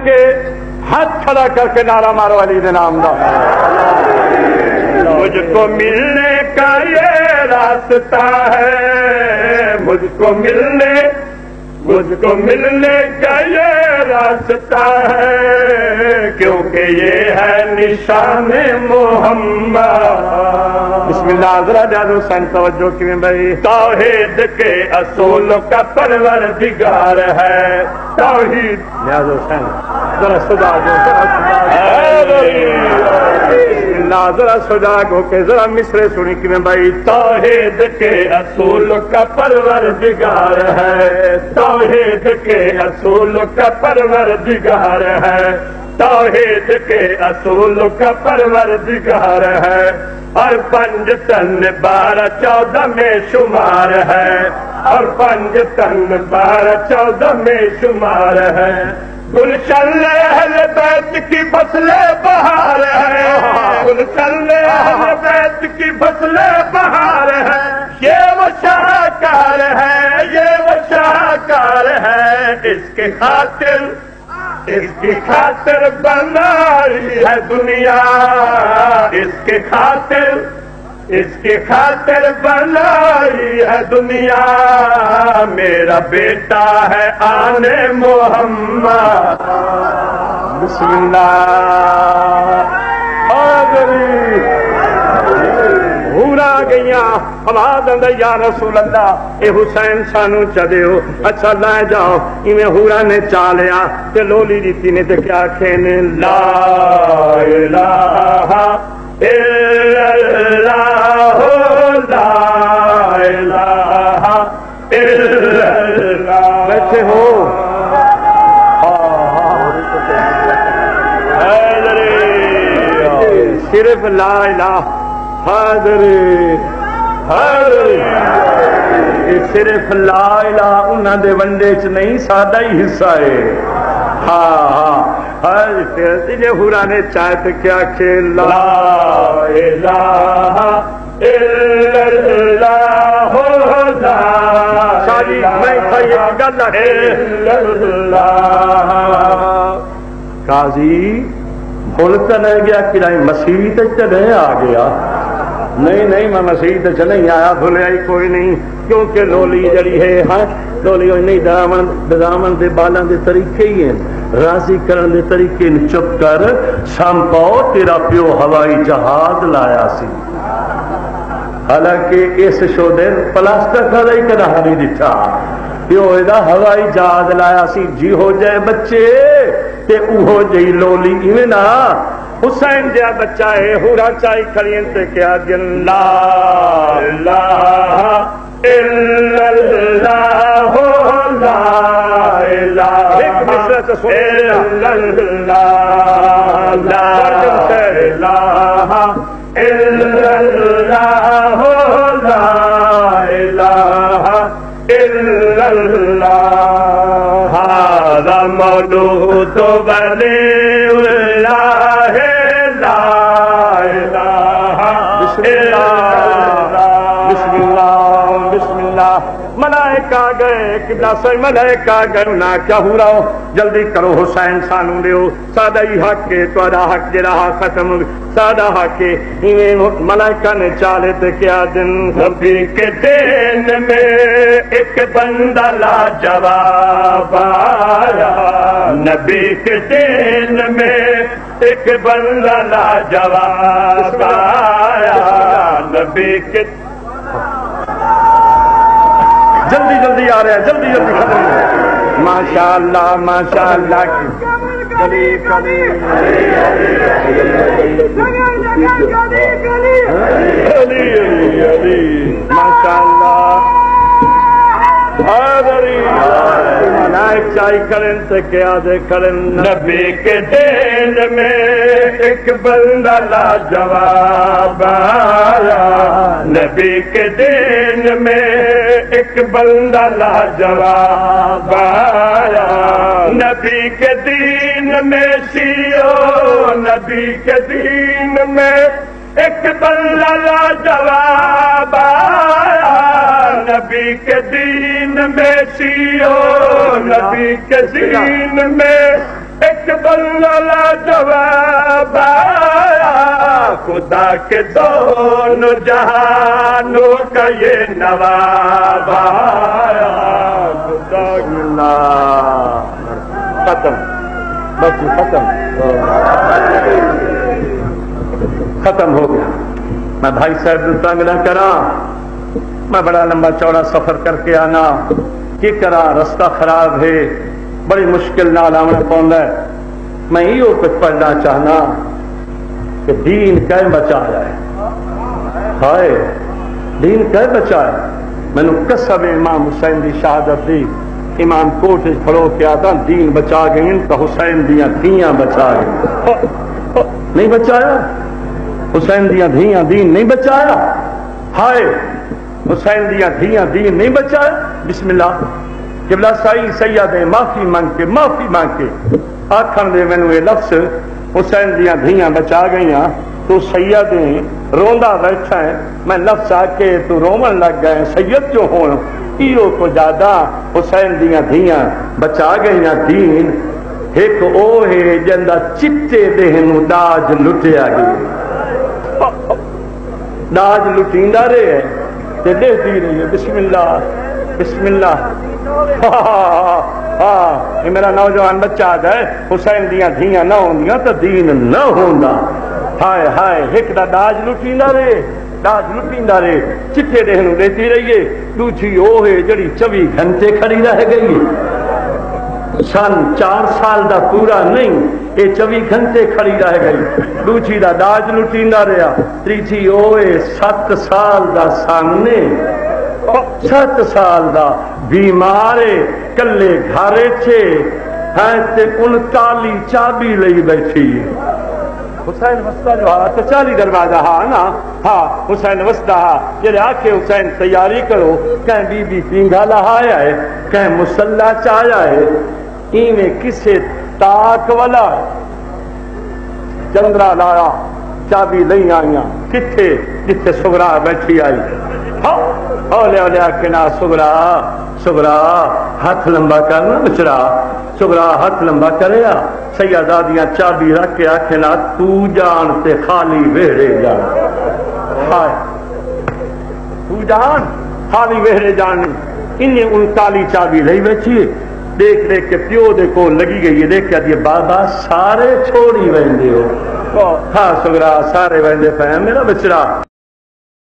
کے ہاتھ کھڑا کر کے نعرہ مارو علی دے نام دا. مجھ کو ملنے کا یہ راستہ ہے, مجھ کو ملنے کا یہ راستہ ہے, کیونکہ یہ ہے نشان محمد. بسم اللہ. ذرا نیاز حسین توجہ کی بھائی. توحید کے اصول کا پروردگار ہے توحید. نیاز حسین ذرا صدا دو. ذرا سجاگ ہو کے ذرا مصرے سنی کہ میں بھائی. توحید کے اصول کا پروردگار ہے, توحید کے اصول کا پروردگار ہے, توحید کے اصول کا پروردگار ہے. اور 5 تن 12 14 میں شمار ہے, اور 5 تن 12 14 میں شمار ہے. گلشن اہل بیت کی فصل بہار ہے, گلشن اہل بیت کی فصل بہار ہے. یہ وہ شاہکار ہے, یہ وہ شاہکار ہے, اس کی خاطر بنائی ہے دنیا, اس کی خاطر بنائی ہے دنیا. میرا بیٹا ہے آن محمد. بسم اللہ. ہورا گئیاں آواز آندا یا رسول اللہ اے حسین سانو چدیو. اچھا لے جاؤ. ایویں ہورا نے چالیا تے لولی دیتی نے تے کیا کھینے لا الہ الا اللہ لا الہ الا اللہ. بیٹھے ہو صرف لا الہ حاضری صرف لا الہ انہاں دے ونڈے چ نہیں ساڈا ہی حصہ ہے. ہاں تجھے ہورا نے چاہے تو کیا کھیل لا الہ الا اللہ لا شاہی میں گل قاضی بھول تو نہیں گیا کہ مسیح چلے آ گیا. نہیں میں مسیح چ نہیں آیا, بھولیا ہی کوئی نہیں. کیونکہ لولی جڑی ہے ہاں لولی نہیں دامن دے بالاں دے طریقے ہی ہیں, راضی کرن دے طریقے. چپ کر سامپو تیرا پیو ہوائی جہاز لایا سی, حالانکہ اس شودے پلاسٹک والا ہی کدا نہیں دتا. پیو دا ہوائی جہاز لایا سی. جی ہو جائے بچے تے اوہو جئی لولی ایویں نا. حسین جا بچہ ہے ہورا چائی کھڑین تے کیا جن لا الہ الا اللہ لا الہ الا اللہ لا الہ الا اللہ لا الہ الا اللہ. هذا مولود ولی اللہ لا الہ الا اللہ. بسم اللہ بسم اللہ. ملائکہ گئے قبلہ سے ملائکہ گئے نہ کیا ہو رہا ہو جلدی کرو حسین سانو دیو سادہ ہی حق کے تھوڑا حق جڑا ختم سادہ حق کے. ملائکہ نے چالے تے کیا دن نبی کے دین میں ایک بندہ لاجواب آیا, نبی کے دین میں ایک بندہ لاجواب آیا. نبی کے جلدی آ رہے ہیں جلدی ختم. ماشاء اللہ ماشاء اللہ. ماشاء اللہ. چائی کرن سے کیا دے کرن. نبی کے دین میں ایک بندہ لاجواب آیا, نبی کے دین میں ایک بندہ لاجواب آیا. نبی کے دین میں سیو نبی کے دین میں ایک بندہ لاجواب آیا. نبی کے دین میں سیو نبی کے دین میں ایک جواب آیا خدا کے دونوں جہانوں کا یہ نواب آیا خدا ختم بس ختم ہو گیا. میں بھائی صاحب تنگ نہ کرا، میں بڑا لمبا چوڑا سفر کر کے آنا کی کرا، رستہ خراب ہے، بڑی مشکل نال آنا پوندا ہے. میں یہ کچھ پڑھنا چاہنا کہ دین کیسے بچایا ہے. ہائے دین کیسے بچایا. مینوں قسم امام حسین دی شہادت دی، امام کوٹ کھڑو کے آتا دین بچا گئے تو حسین دیاں دھیاں بچا گئے. نہیں بچایا حسین دیاں دھیاں دین نہیں بچایا. ہائے حسین دیاں دھیاں دین نہیں بچایا. بسم اللہ قبلہ سائی سید معافی مانگ کے آخر دے مینوں یہ لفظ حسین دیاں دھیاں بچا گئیاں تو سید روندا بیٹھا ہے. میں لفظ آ کے تو رومن لگ گئے سید جو ہون ایو کو زیادہ حسین دیاں دھیاں بچا گئیاں. دین ایک او ہے جندا چٹے دہن داج لٹیا گئی. داج لٹیندا رہے تے دیکھتی رہی ہے. بسم اللہ بسم اللہ. یہ میرا نوجوان بچہ ہے حسین دیاں دھیاں نہ ہوندیاں تو دین نہ ہوندا. ہائے ہائے ایک دا داج لٹیندا رہے چٹے دہن دیتی رہیے. دوسری وہ ہے جڑی 24 گھنٹے کھڑی رہ گئی. سن 4 سال دا پورا نہیں یہ 24 گھنٹے کھڑی رہ گئی. دوسری دا داج لٹیندا رہا. تیسری وہ 7 سال دا سامنے 7 سال دا بیمار کلے گھارے چھے ہیں تے 39 چابی لئی بیٹھی. حسین وسطہ جو ہاں تو 40 دروازہ ہاں نا. ہاں حسین وسطہ ہاں جلے آکھے حسین تیاری کرو کہیں بی بی پینگا لہایا ہے کہیں مسلح چایا ہے. ایویں کسے تاک والا چندرا لایا چابی لئی آئیاں کتھے جتھے سغرا بیٹھی آئی. اولے اولے آکے نا سغرا ہاتھ لمبا کرنا بچڑا. سغرا ہاتھ لمبا کرے سیدادیاں چابی رکھ کے آکھے نا تو جان تے خالی ویڑے جان. ہائے تو جان خالی ویڑے جان. انہیں 39 چابی لئی بیٹھی. دیکھ کے پیو دے کو لگی گئی ہے. دیکھ کے بابا سارے چھوڑی ویندے ہو. ہاں سغرا سارے ویندے پہ میرا بچڑا.